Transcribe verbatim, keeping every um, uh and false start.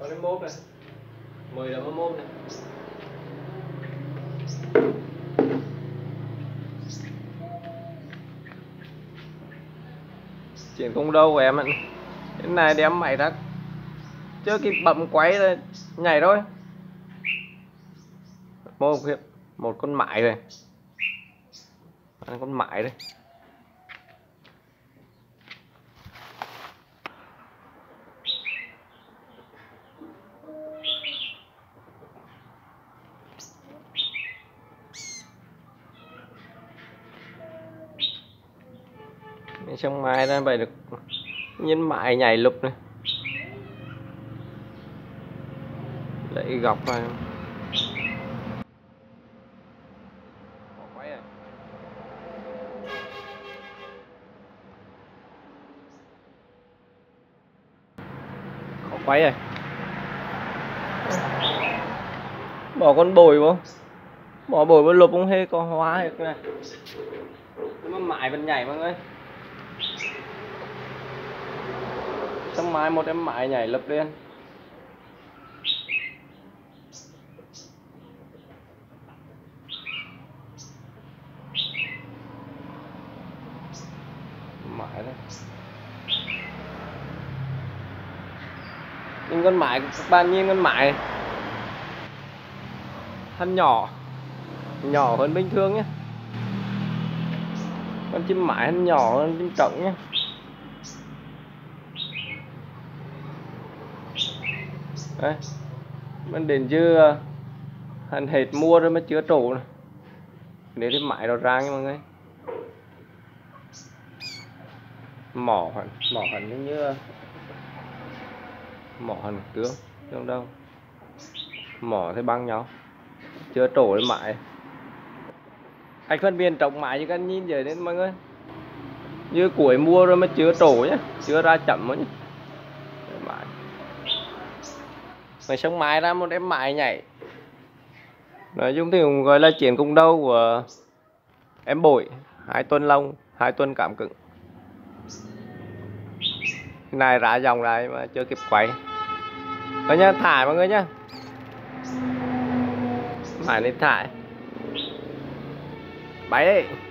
cái mốt này, mười là mốt này. Chuyện không đâu của em ạ. Cái này đem mày ra chưa kịp bấm quay rồi nhảy thôi. Một một con mại rồi, con mại đây. Xong mai ra vậy được nhân mại nhảy lục này, lấy gọc vào. Khó quay à. Khó quay à. Bỏ con bồi vô, bỏ bồi vào lục không hề có hóa được này. Nhưng mà mại vẫn nhảy mọi người. Xong mai một em mại nhảy lập lên. Mại đấy. Nhưng con mại các bạn nhìn con mại thân nhỏ, nhỏ hơn bình thường nhé. Con chim mại thân nhỏ hơn chim trống nhé. Đấy, mình đến chưa hành hết mua rồi mà chưa trổ này. Để thì mãi nó ra nha mọi người. Mỏ hẳn, mỏ hẳn như, như mỏ hẳn tướng không đâu. Mỏ thấy băng nhau. Chưa trổ đến mãi. Anh phân biệt trồng mãi như các nhìn vậy đến mọi người. Như cuối mua rồi mà chưa trổ nhá, chưa ra chậm nữa nhá. Mãi. Rồi xong mai ra một em mại nhảy. Nói chung thì cũng gọi là chuyện cùng đâu của em bội. Hai tuần lông, hai tuần cảm cứng. Này ra dòng này mà chưa kịp quay. Thôi nhá, thải mọi người nhá. Mãi lên thải. Bye đi.